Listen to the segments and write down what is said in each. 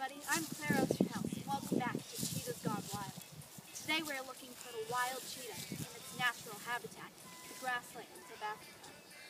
everybody, I'm Claire Osterhouse, and welcome back to Cheetahs Gone Wild. Today we're looking for the wild cheetah in its natural habitat, the grasslands of Africa.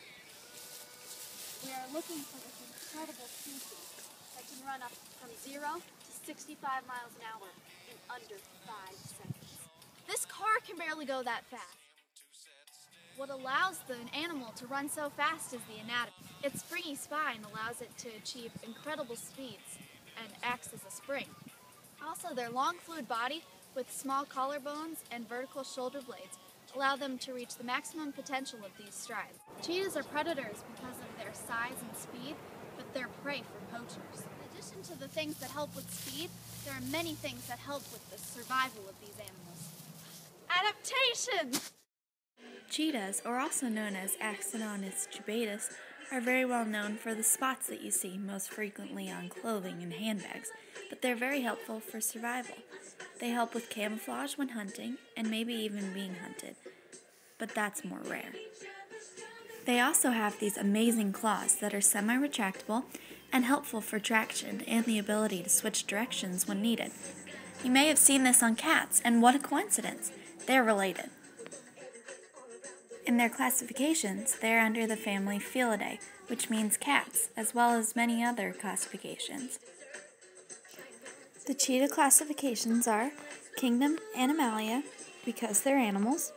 We are looking for this incredible species that can run up from 0 to 65 miles an hour in under 5 seconds. This car can barely go that fast. What allows the animal to run so fast is the anatomy. Its springy spine allows it to achieve incredible speeds and acts as a spring. Also, their long fluid body with small collarbones and vertical shoulder blades allow them to reach the maximum potential of these strides. Cheetahs are predators because of their size and speed, but they're prey for poachers. In addition to the things that help with speed, there are many things that help with the survival of these animals. Adaptation! Cheetahs, or also known as Axanonis jubatus, are very well known for the spots that you see most frequently on clothing and handbags, but they're very helpful for survival. They help with camouflage when hunting, and maybe even being hunted, but that's more rare. They also have these amazing claws that are semi-retractable and helpful for traction and the ability to switch directions when needed. You may have seen this on cats, and what a coincidence! They're related. In their classifications, they are under the family Felidae, which means cats, as well as many other classifications. The cheetah classifications are Kingdom Animalia, because they're animals,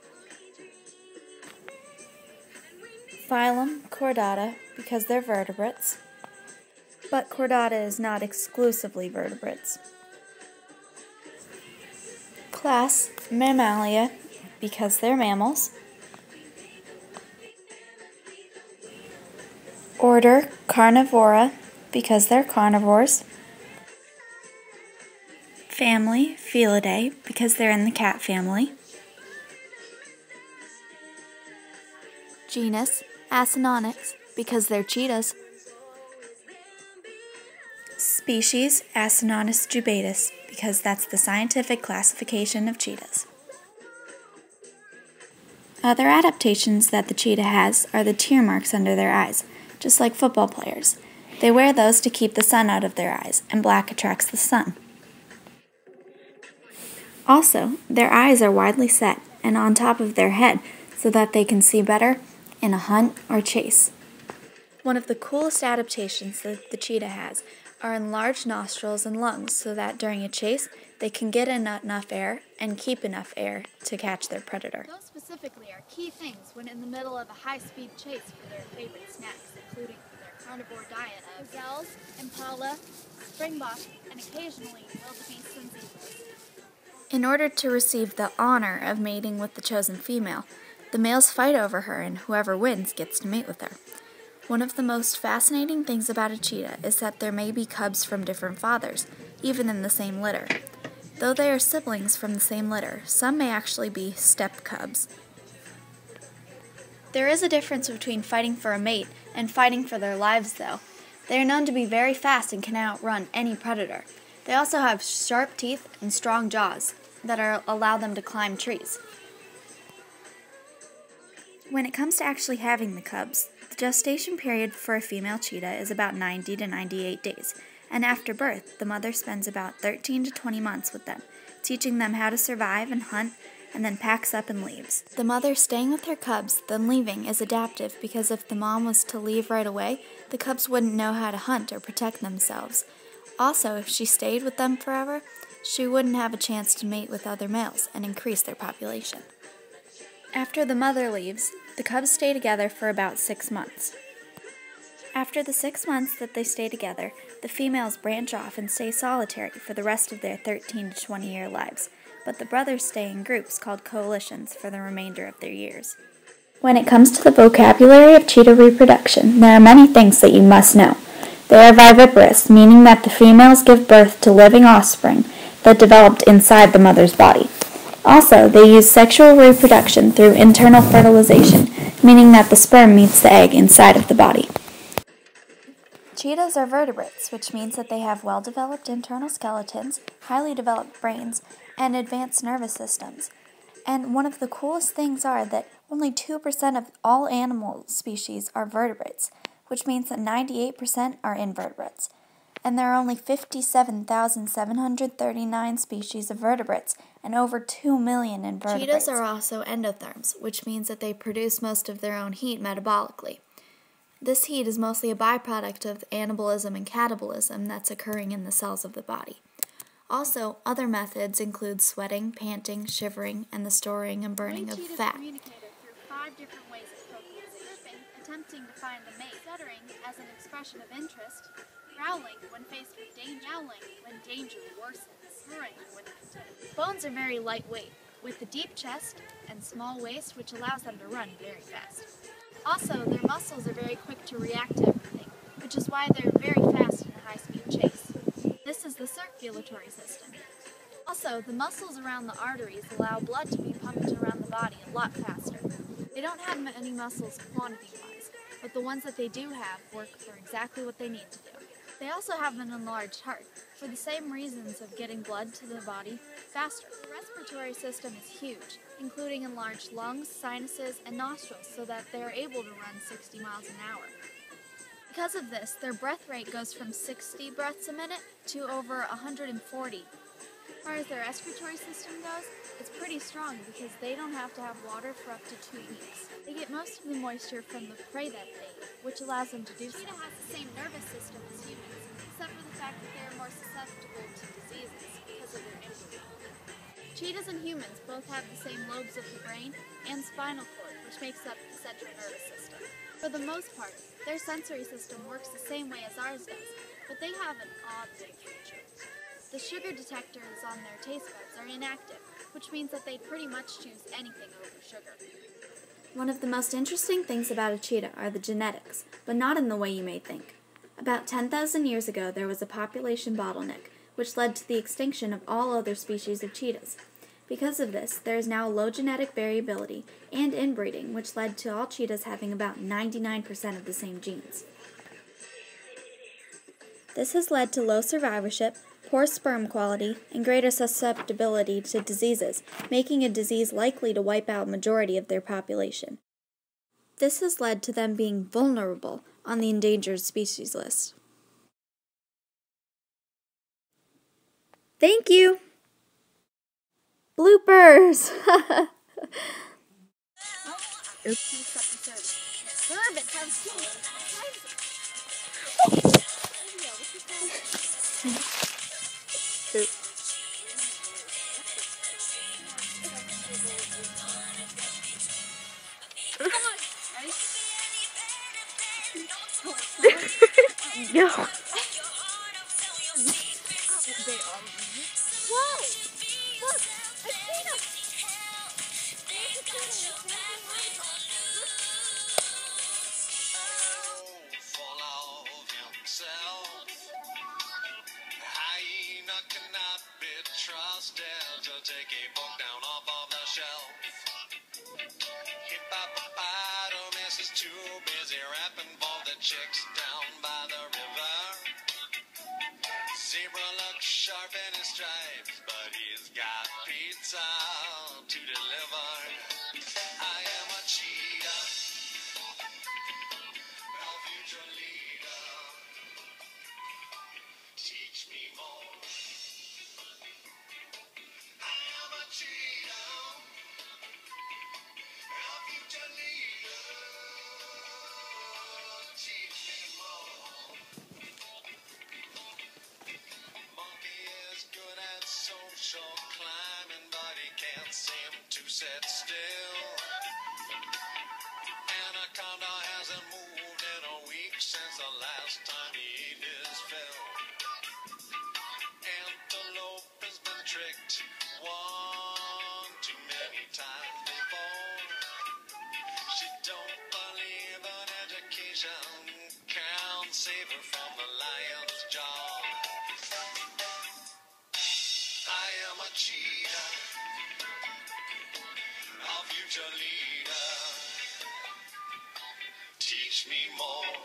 Phylum Chordata, because they're vertebrates, but Chordata is not exclusively vertebrates. Class Mammalia, because they're mammals. Order Carnivora, because they're carnivores. Family Felidae, because they're in the cat family. Genus Acinonyx, because they're cheetahs. Species Acinonis jubatus, because that's the scientific classification of cheetahs. Other adaptations that the cheetah has are the tear marks under their eyes, just like football players. They wear those to keep the sun out of their eyes, and black attracts the sun. Also, their eyes are widely set and on top of their head so that they can see better in a hunt or chase. One of the coolest adaptations that the cheetah has are enlarged nostrils and lungs so that during a chase they can get enough air and keep enough air to catch their predator. Those specifically are key things when in the middle of a high-speed chase for their favorite snacks, including their carnivore diet of gazelles, impala, springbok, and occasionally wildebeest and zebras. In order to receive the honor of mating with the chosen female, the males fight over her and whoever wins gets to mate with her. One of the most fascinating things about a cheetah is that there may be cubs from different fathers, even in the same litter. Though they are siblings from the same litter, some may actually be step cubs. There is a difference between fighting for a mate and fighting for their lives, though. They are known to be very fast and can outrun any predator. They also have sharp teeth and strong jaws that allow them to climb trees. When it comes to actually having the cubs, the gestation period for a female cheetah is about 90 to 98 days, and after birth, the mother spends about 13 to 20 months with them, teaching them how to survive and hunt, and then packs up and leaves. The mother staying with her cubs, then leaving, is adaptive because if the mom was to leave right away, the cubs wouldn't know how to hunt or protect themselves. Also, if she stayed with them forever, she wouldn't have a chance to mate with other males and increase their population. After the mother leaves, the cubs stay together for about 6 months. After the 6 months that they stay together, the females branch off and stay solitary for the rest of their 13 to 20-year lives, but the brothers stay in groups called coalitions for the remainder of their years. When it comes to the vocabulary of cheetah reproduction, there are many things that you must know. They are viviparous, meaning that the females give birth to living offspring that developed inside the mother's body. Also, they use sexual reproduction through internal fertilization, meaning that the sperm meets the egg inside of the body. Cheetahs are vertebrates, which means that they have well-developed internal skeletons, highly developed brains, and advanced nervous systems. And one of the coolest things are that only 2% of all animal species are vertebrates, which means that 98% are invertebrates. and there are only 57,739 species of vertebrates and over 2 million invertebrates. Cheetahs are also endotherms, which means that they produce most of their own heat metabolically. This heat is mostly a byproduct of anabolism and catabolism that's occurring in the cells of the body. Also, other methods include sweating, panting, shivering, and the storing and burning of fat. Communicated through 5 different ways of vocalization: attempting to find a mate, stuttering as an expression of interest, growling when faced with danger, yowling when danger worsens, purring when content. Bones are very lightweight, with a deep chest and small waist, which allows them to run very fast. Also, their muscles are very quick to react to everything, which is why they're very fast in a high-speed chase. This is the circulatory system. Also, the muscles around the arteries allow blood to be pumped around the body a lot faster. They don't have many muscles quantity-wise, but the ones that they do have work for exactly what they need to do. They also have an enlarged heart, for the same reasons of getting blood to the body faster. The respiratory system is huge, including enlarged lungs, sinuses, and nostrils, so that they are able to run 60 miles an hour. Because of this, their breath rate goes from 60 breaths a minute to over 140. As far as their respiratory system goes, it's pretty strong because they don't have to have water for up to 2 weeks. They get most of the moisture from the prey that they eat, which allows them to do so. Cheetah has the same nervous system as humans, except for the fact that they are more susceptible to diseases because of their injury. Cheetahs and humans both have the same lobes of the brain and spinal cord, which makes up the central nervous system. For the most part, their sensory system works the same way as ours does, but they have an odd big feature. The sugar detectors on their taste buds are inactive, which means that they'd pretty much choose anything over sugar. One of the most interesting things about a cheetah are the genetics, but not in the way you may think. About 10,000 years ago, there was a population bottleneck, which led to the extinction of all other species of cheetahs. Because of this, there is now low genetic variability and inbreeding, which led to all cheetahs having about 99% of the same genes. This has led to low survivorship, poor sperm quality, and greater susceptibility to diseases, making a disease likely to wipe out a majority of their population. This has led to them being vulnerable on the endangered species list. Thank you! Bloopers! No. Whoa! Look! I seen him! Full of himself, hyena cannot be trusted to take a book down off of the shelf. Hippopotamus is too busy rapping for the chicks down by the river. Zebra looks sharp in his stripes, but he's got pizza to deliver. I am a cheetah, a future leader. Teach me more. I am a cheetah, a future leader. Teach me more. Monkey is good at social climbing, but he can't seem to sit still. Anaconda hasn't moved in a week since the last time he ate his fill. Antelope has been tricked one too many times before. She don't believe an education can save her from the lion's jaw. I am a cheetah, a future leader. Teach me more.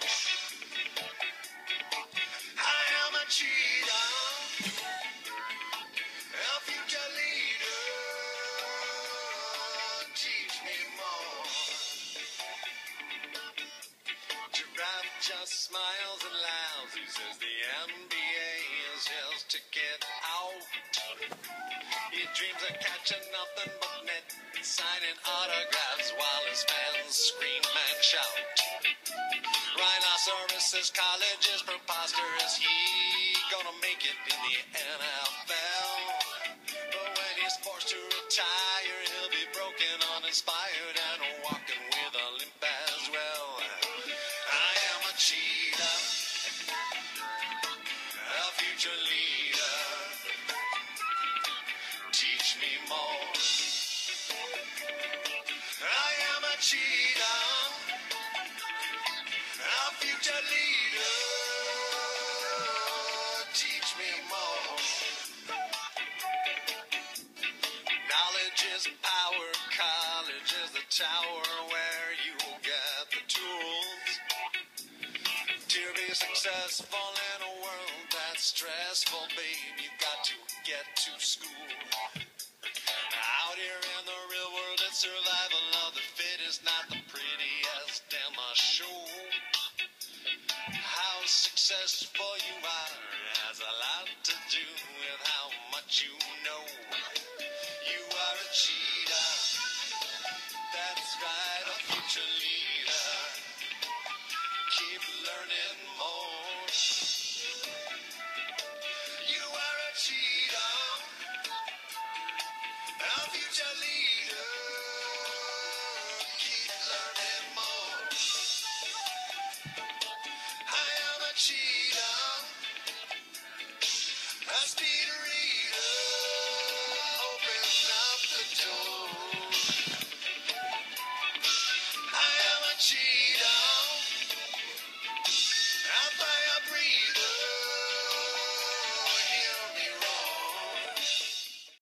I am a cheetah, a future leader. Teach me more. Giraffe just smiles and laughs. He says the NBA to get out. He dreams of catching nothing but net, signing autographs while his fans scream and shout. Rhinoceros' college is preposterous. He gonna make it in the NFL. But when he's forced to retire, he'll be broken, uninspired, and walking with a limp as well. I am a cheetah, a future leader. Teach me more. I am a cheetah, a future leader. Teach me more. Knowledge is power. College is the tower where you get the tools to be successful in a world that's stressful, babe. You got to get to school. Out here in the real world, it's survival of the fittest, not the prettiest damn show. How successful you are has a lot to do with how much you know. You are a cheetah, that's right, a future leader. Keep learning more. You are a cheetah, a future leader. Keep learning more. I am a cheetah, a speedy